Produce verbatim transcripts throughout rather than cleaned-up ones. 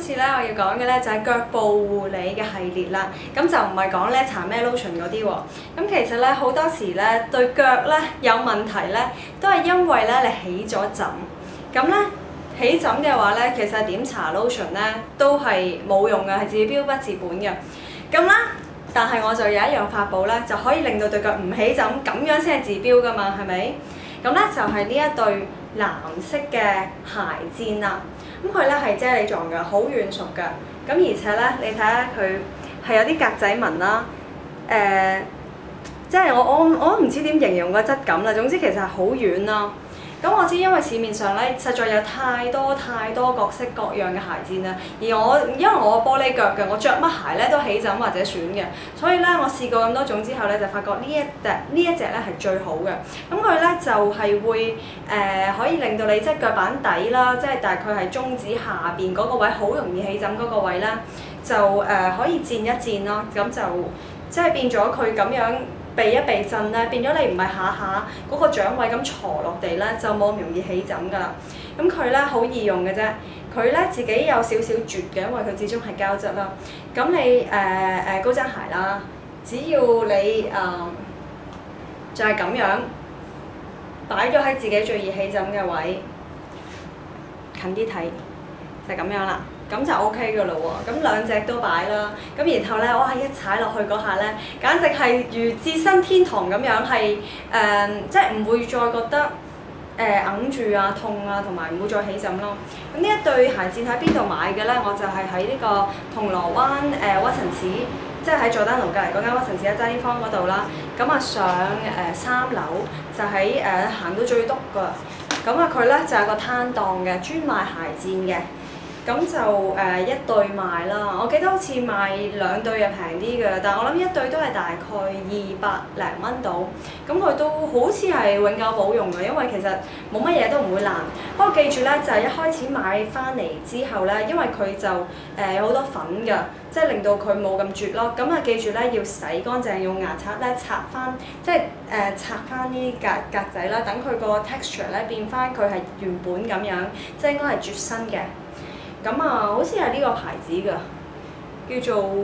次咧我要講嘅咧就係腳部護理嘅系列啦，咁就唔係講咧搽咩 lotion 嗰啲喎。咁其實咧好多時咧對腳咧有問題咧，都係因為咧你起咗疹。咁咧起疹嘅話咧，其實點搽 lotion 咧都係冇用嘅，係治標不治本嘅。咁啦，但係我就有一樣法寶咧，就可以令到對腳唔起疹，咁樣先係治標㗎嘛，係咪？咁咧就係呢一對藍色嘅鞋墊啦。咁佢咧係啫喱狀嘅，好軟熟嘅。咁而且咧，你睇下佢係有啲格仔紋啦。誒、呃，即係我我我都唔知點形容個質感啦。總之其實係好軟啦。咁我知因為市面上咧實在有太多太多各式各樣嘅鞋墊啦，而我因為我玻璃腳嘅，我着乜鞋咧都起疹或者損嘅，所以咧我試過咁多種之後咧，就發覺呢一隻呢一隻咧係最好嘅。咁佢咧就係、是、會誒、呃、可以令到你即係腳板底啦，即係大概係中指下邊嗰個位好容易起疹嗰個位咧，就誒、呃、可以墊一墊咯，咁就即係變咗佢咁樣。避一避震咧，變咗你唔係下下嗰個掌位咁坐落地咧，就冇咁容易起疹噶啦。咁佢咧好易用嘅啫，佢咧自己有少少絕嘅，因為佢始終係膠質啦。咁你誒誒、呃、高踭鞋啦，只要你誒、呃、就係、是、咁樣擺咗喺自己最易起疹嘅位，近啲睇就係、是、咁樣啦。咁就 O K 㗎咯喎，咁兩隻都擺啦，咁然後咧，哇一踩落去嗰下咧，簡直係如置身天堂咁樣，係誒、呃、即係唔會再覺得誒揞、呃、住啊、痛啊，同埋唔會再起疹咯。咁呢一對鞋墊喺邊度買嘅咧？我就係喺呢個銅鑼灣誒、呃、屈臣氏，即係喺佐丹奴隔離嗰間屈臣氏一間坊嗰度啦。咁啊上誒三樓就喺誒行到最篤㗎。咁啊佢咧就係個攤檔嘅，專賣鞋墊嘅。咁就誒、呃、一對賣啦，我記得好似賣兩對又平啲嘅，但係我諗一對都係大概二百零蚊到。咁佢都好似係永久保用嘅，因為其實冇乜嘢都唔會爛。不過記住咧，就係、是、一開始買翻嚟之後咧，因為佢就誒有好多粉㗎，即係令到佢冇咁絕咯。咁啊記住咧，要洗乾淨，用牙刷咧刷翻，即係誒、呃、刷翻啲格格仔啦，等佢個 texture 咧變翻佢係原本咁樣，即係應該係絕身嘅。咁啊，好似係呢個牌子㗎，叫做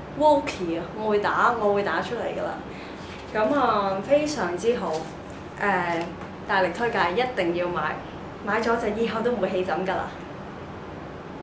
Woki 啊，我會打，我會打出嚟㗎啦。咁啊，非常之好，誒、呃，大力推介，一定要買，買咗就以後都唔會起疹㗎啦。